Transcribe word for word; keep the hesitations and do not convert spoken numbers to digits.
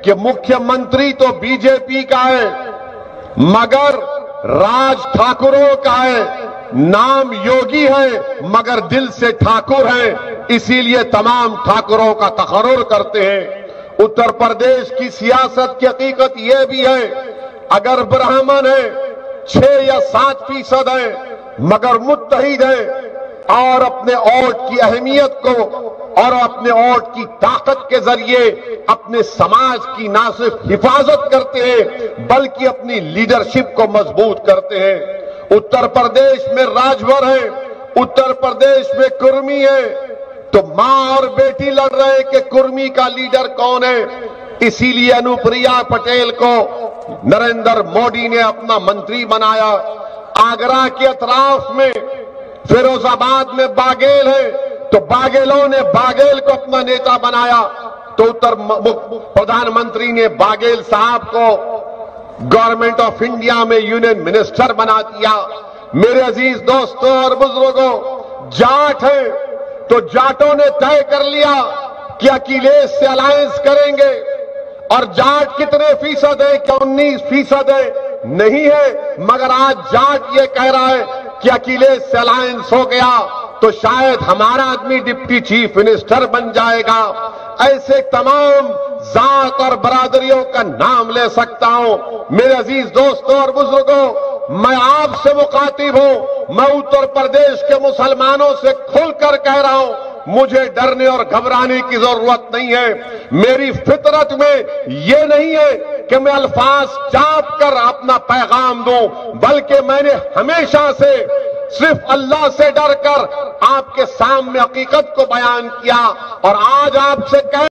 کہ मुख्यमंत्री तो बीजेपी का है मगर राज ठाकुरों का है, नाम योगी है मगर दिल से ठाकुर है, इसीलिए तमाम ठाकुरों का तकर्रुर करते हैं। उत्तर प्रदेश की सियासत की हकीकत यह भी है, अगर ब्राह्मण है छह या सात फीसद है मगर मुत्तहिद है और अपने वोट की अहमियत को और अपने वोट की ताकत के जरिए अपने समाज की ना सिर्फ हिफाजत करते हैं बल्कि अपनी लीडरशिप को मजबूत करते हैं। उत्तर प्रदेश में राजभर है, उत्तर प्रदेश में कुर्मी है, तो मां और बेटी लड़ रहे हैं कि कुर्मी का लीडर कौन है। इसीलिए अनुप्रिया पटेल को नरेंद्र मोदी ने अपना मंत्री बनाया। आगरा के अतराफ में फिरोजाबाद में बाघेल है तो बाघेलों ने बाघेल को अपना नेता बनाया, तो उत्तर प्रधानमंत्री ने बाघेल साहब को गवर्नमेंट ऑफ इंडिया में यूनियन मिनिस्टर बना दिया। मेरे अजीज दोस्तों और बुजुर्गों, जाट है तो जाटों ने तय कर लिया कि अखिलेश से अलायंस करेंगे, और जाट कितने फीसद है? क्या उन्नीस फीसद है? नहीं है, मगर आज जाट ये कह रहा है कि अखिलेश से अलायंस हो गया तो शायद हमारा आदमी डिप्टी चीफ मिनिस्टर बन जाएगा। ऐसे तमाम जात और बरादरियों का नाम ले सकता हूं। मेरे अजीज दोस्तों और बुजुर्गों, मैं आपसे मुखातिब हूं, मैं उत्तर प्रदेश के मुसलमानों से खुलकर कह रहा हूं, मुझे डरने और घबराने की जरूरत नहीं है। मेरी फितरत में ये नहीं है कि मैं अल्फाज चाप कर अपना पैगाम दूं, बल्कि मैंने हमेशा से सिर्फ अल्लाह से डरकर आपके सामने हकीकत को बयान किया, और आज आपसे कह